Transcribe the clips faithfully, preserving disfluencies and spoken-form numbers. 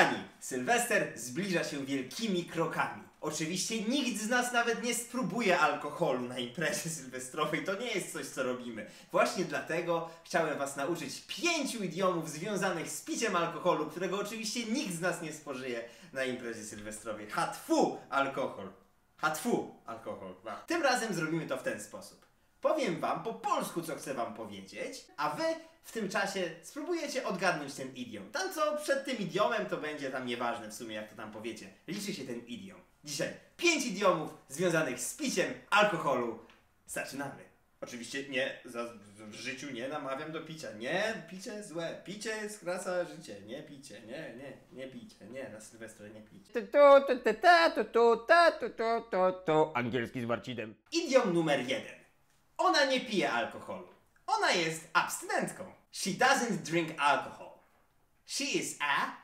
Kochani, Sylwester zbliża się wielkimi krokami. Oczywiście nikt z nas nawet nie spróbuje alkoholu na imprezie sylwestrowej, to nie jest coś, co robimy. Właśnie dlatego chciałem was nauczyć pięciu idiomów związanych z piciem alkoholu, którego oczywiście nikt z nas nie spożyje na imprezie sylwestrowej. Hatfu alkohol. Hatfu alkohol. Tym razem zrobimy to w ten sposób. Powiem wam po polsku, co chcę wam powiedzieć, a wy w tym czasie spróbujecie odgadnąć ten idiom. Tam co przed tym idiomem to będzie tam nieważne w sumie, jak to tam powiecie. Liczy się ten idiom. Dzisiaj pięć idiomów związanych z piciem alkoholu. Zaczynamy. Oczywiście nie, za, w życiu nie namawiam do picia. Nie, picie złe. Picie skraca życie. Nie picie, nie, nie, nie picie. Nie, na Sylwestra nie picie. Tu, tu, tu, ta, tu, tu, ta, tu, tu, tu, tu. Angielski z Marcinem. Idiom numer jeden. Ona nie pije alkoholu. Ona jest abstynentką. She doesn't drink alcohol. She is a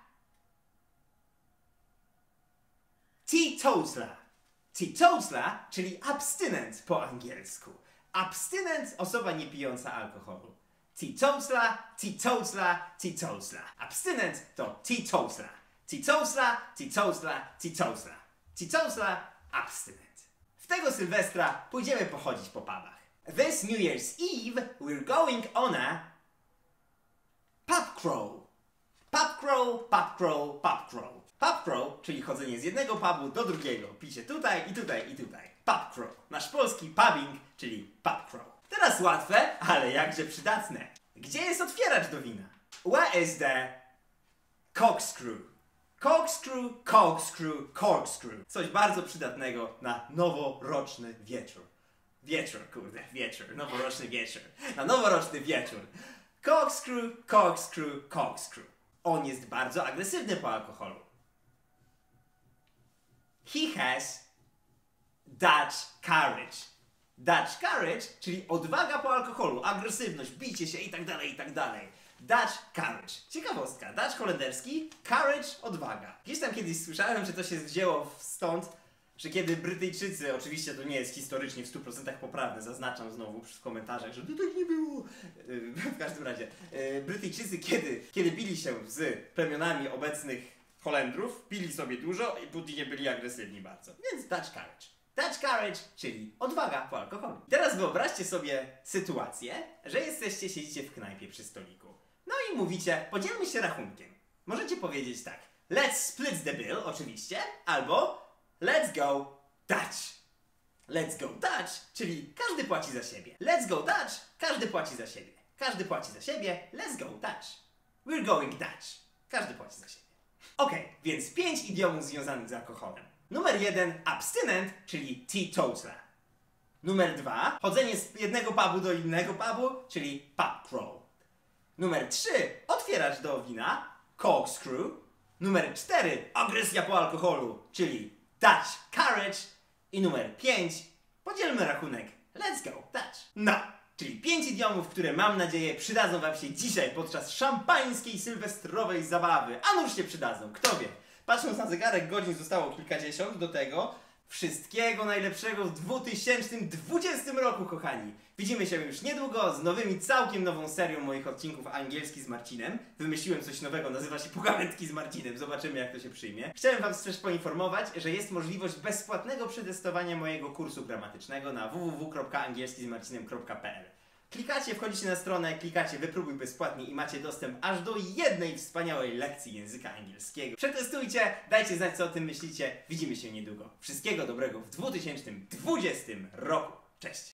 teetotaler. Teetotaler, czyli abstynent po angielsku. Abstynent, osoba nie pijąca alkoholu. Teetotaler, teetotaler, teetotaler. Abstynent to teetotaler. Teetotaler, teetotaler, teetotaler. Teetotaler, abstynent. W tego Sylwestra pójdziemy pochodzić po pubach. This New Year's Eve, we're going on a pub crawl. Pub crawl, pub crawl, pub crawl. Pub crawl, czyli chodzenie z jednego pubu do drugiego. Picie tutaj i tutaj i tutaj. Pub crawl. Nasz polski pubbing, czyli pub crawl. Teraz łatwe, ale jakże przydatne. Gdzie jest otwieracz do wina? Where is the corkscrew? Corkscrew, corkscrew, corkscrew. Coś bardzo przydatnego na noworoczny wieczór. Wieczór, kurde, wieczór, noworoczny wieczór. Na noworoczny wieczór. Corkscrew, corkscrew, corkscrew. On jest bardzo agresywny po alkoholu. He has Dutch courage. Dutch courage, czyli odwaga po alkoholu, agresywność, bicie się i tak dalej, i tak dalej. Dutch courage. Ciekawostka. Dutch holenderski, courage, odwaga. Gdzieś tam kiedyś słyszałem, że to się wzięło stąd, że kiedy Brytyjczycy, oczywiście to nie jest historycznie w stu procentach poprawne, zaznaczam znowu w komentarzach, że to tak nie było. W każdym razie, Brytyjczycy kiedy, kiedy bili się z plemionami obecnych Holendrów, pili sobie dużo i później nie byli agresywni bardzo. Więc Dutch courage. Dutch courage, czyli odwaga po alkoholu. Teraz wyobraźcie sobie sytuację, że jesteście, siedzicie w knajpie przy stoliku. No i mówicie, podzielmy się rachunkiem. Możecie powiedzieć tak, let's split the bill, oczywiście, albo let's go Dutch. Let's go Dutch, czyli każdy płaci za siebie. Let's go Dutch, każdy płaci za siebie. Każdy płaci za siebie, let's go Dutch. We're going Dutch. Każdy płaci za siebie. Okej, okay, więc pięć idiomów związanych z alkoholem. Numer jeden, abstynent, czyli teetotaler. Numer dwa, chodzenie z jednego pubu do innego pubu, czyli pub crawl. Numer trzy, otwieracz do wina, corkscrew. Numer cztery, agresja po alkoholu, czyli Dutch courage. I numer pięć, podzielmy rachunek, let's go Dutch. No, czyli pięć idiomów, które mam nadzieję przydadzą wam się dzisiaj podczas szampańskiej sylwestrowej zabawy. A nuż się przydadzą, kto wie. Patrząc na zegarek, godzin zostało kilkadziesiąt do tego. Wszystkiego najlepszego w dwa tysiące dwudziestym roku, kochani. Widzimy się już niedługo z nowymi, całkiem nową serią moich odcinków Angielski z Marcinem. Wymyśliłem coś nowego, nazywa się Pogawędki z Marcinem. Zobaczymy, jak to się przyjmie. Chciałem wam też poinformować, że jest możliwość bezpłatnego przetestowania mojego kursu gramatycznego na w w w kropka angielski z marcinem kropka p l. Klikacie, wchodzicie na stronę, klikacie wypróbuj bezpłatnie i macie dostęp aż do jednej wspaniałej lekcji języka angielskiego. Przetestujcie, dajcie znać, co o tym myślicie. Widzimy się niedługo. Wszystkiego dobrego w dwa tysiące dwudziestym roku. Cześć!